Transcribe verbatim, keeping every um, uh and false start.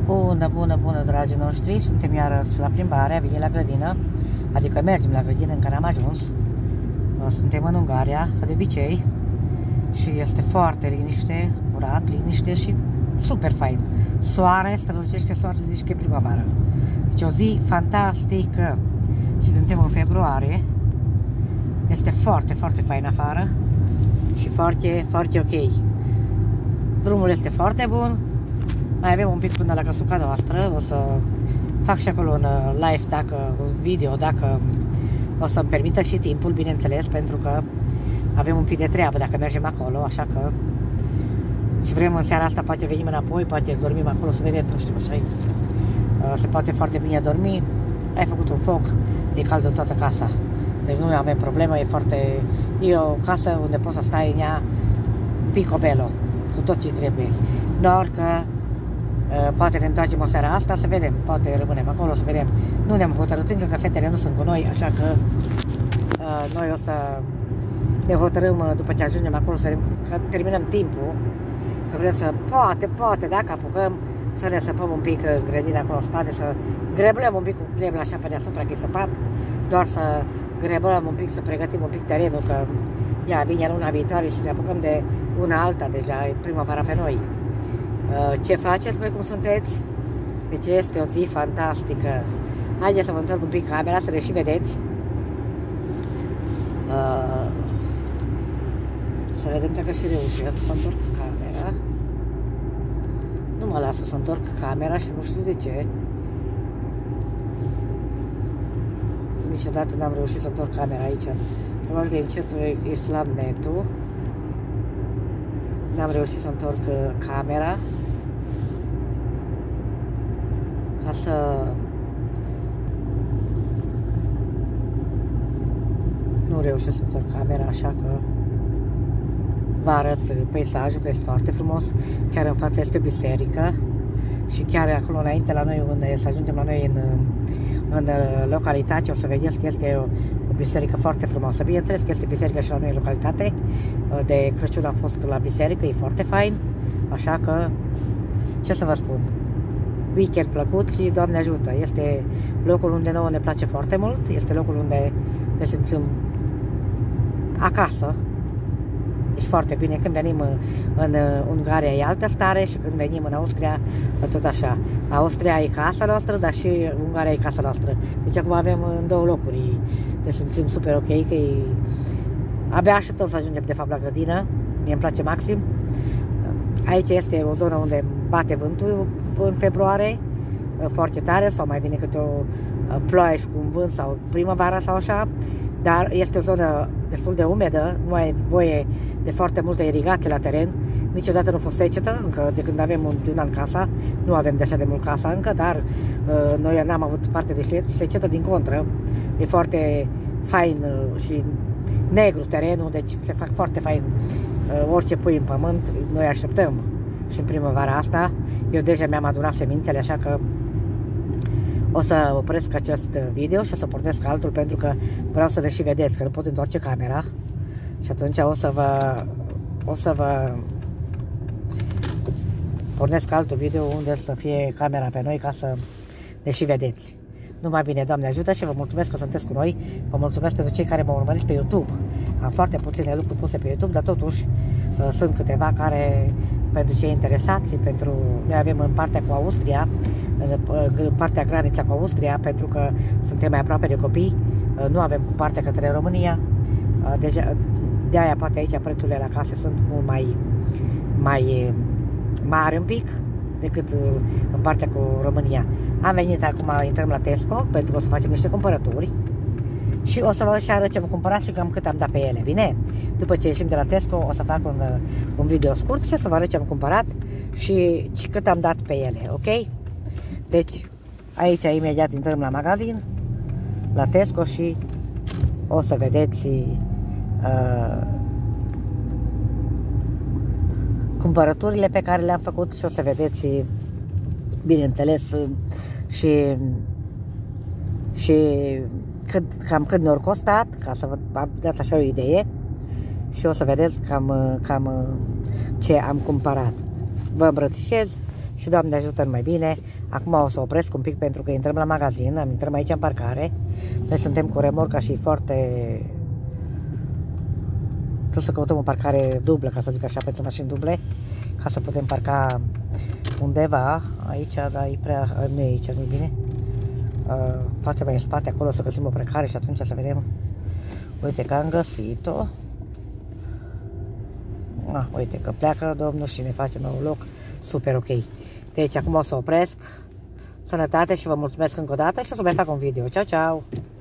Bună, bună, bună, dragii noștri! Suntem iarăși la plimbare, venim la grădină, adică mergem la grădină, încă n-am ajuns. Suntem în Ungaria, ca de obicei, și este foarte liniște, curat, liniște și super fain. Soare, strălucește soarele, zici că e primăvară. Deci o zi fantastică. Și suntem în februarie. Este foarte, foarte fain afară și foarte, foarte ok. Drumul este foarte bun. Mai avem un pic până la căsuca noastră. O să fac și acolo un live, dacă, un video, dacă o să-mi permită și timpul, bineînțeles, pentru că avem un pic de treabă dacă mergem acolo, așa că și vrem în seara asta, poate venim înapoi, poate dormim acolo, să vedem, nu știu ce. Se poate foarte bine dormi. Ai făcut un foc, e cald în toată casa. Deci nu avem problemă, e foarte... E o casă unde poți să stai în ea picobello, cu tot ce trebuie. Doar că uh, poate ne întoarcem o seara asta, să vedem, poate rămânem acolo, să vedem. Nu ne-am hotărât încă, că fetele nu sunt cu noi, așa că uh, noi o să ne hotărâm uh, după ce ajungem acolo, să vedem că terminăm timpul, că vrem să, poate, poate, dacă apucăm, să ne săpăm un pic în grădina acolo în spate, să greblăm un pic cu grebla așa pe deasupra, că e săpat, doar să greblăm un pic, să pregătim un pic terenul, că ea vine luna viitoare și ne apucăm de una alta, deja e primăvara pe noi. Ce faceți voi, cum sunteți? Deci este o zi fantastică. Haideți să vă întorc un pic camera, să le și vedeți. Să vedem dacă și reușesc să întorc camera. Nu mă lasă să întorc camera și nu știu de ce. Niciodată n-am reușit să întorc camera aici. Probabil că încet e slab netul. N-am reușit să întorc camera ca să nu reușesc să întorc camera, așa că vă arăt peisajul, că este foarte frumos. Chiar în față este o biserică și chiar acolo înainte la noi, unde să ajungem la noi în, în localitate, o să vedeți că este o, o biserică foarte frumoasă. Bineînțeles că este biserică și la noi în localitate. De Crăciun am fost la biserică, e foarte fain, așa că ce să vă spun, weekend plăcut și Doamne ajută. Este locul unde nouă ne place foarte mult, este locul unde ne simțim acasă. Deci foarte bine. Când venim în Ungaria e altă stare și când venim în Austria tot așa. Austria e casa noastră, dar și Ungaria e casa noastră. Deci acum avem în două locuri. Ne simțim super ok, că e... Abia așteptăm să ajungem de fapt la grădină. Mie îmi place maxim. Aici este o zonă unde bate vântul în februarie foarte tare, sau mai vine câte o ploaie și cu un vânt sau primăvara sau așa. Dar este o zonă destul de umedă, nu ai voie de foarte multe irigații la teren. Niciodată nu a fost secetă, încă de când avem un, de un an casa. Nu avem de așa de mult casa încă, dar uh, noi n-am avut parte de secetă, din contră. E foarte fain uh, și negru terenul, deci se fac foarte fain uh, orice pui în pământ. Noi așteptăm și în primăvara asta. Eu deja mi-am adunat semințele, așa că o să opresc acest video și o să pornesc altul, pentru că vreau să le și vedeți, că nu pot întoarce camera. Și atunci o să vă o să vă pornesc altul video unde să fie camera pe noi, ca să le și vedeți. Numai bine, Doamne ajută, și vă mulțumesc că sunteți cu noi. Vă mulțumesc pentru cei care mă urmăriți pe YouTube. Am foarte puține lucruri puse pe YouTube, dar totuși uh, sunt câteva care, pentru cei interesați, pentru... Noi avem în partea cu Austria, în, în partea granița cu Austria, pentru că suntem mai aproape de copii, uh, nu avem cu partea către România. Uh, deja, de aia poate aici prețurile la case sunt mult mai, mai mari un pic decât în partea cu România. Am venit acum, intrăm la Tesco, pentru că o să facem niște cumpărături și o să vă și arăt ce am cumpărat și cam cât am dat pe ele, bine? După ce ieșim de la Tesco o să fac un, un video scurt și o să vă arăt ce am cumpărat și, și cât am dat pe ele, ok? Deci aici imediat intrăm la magazin, la Tesco, și o să vedeți uh, cumpărăturile pe care le-am făcut și o să vedeți, bineînțeles, și, și cât, cam cât ne-au costat, ca să vă dați așa o idee, și o să vedeți cam, cam ce am cumpărat. Vă îmbrățișez și Doamne ajută mai bine. Acum o să opresc un pic pentru că intrăm la magazin, am intrăm aici în parcare. Noi suntem cu remorca și foarte... Trebuie să căutăm o parcare dublă, ca să zic așa, pentru mașini duble, ca să putem parca undeva aici, dar e prea... nu e aici, nu e bine. Uh, poate mai în spate, acolo să găsim o parcare și atunci să vedem. Uite că am găsit-o. Ah, uite că pleacă domnul și ne face nou loc. Super ok. Deci acum o să opresc. Sănătate și vă mulțumesc încă o dată și o să mai fac un video. Ciao, ciao!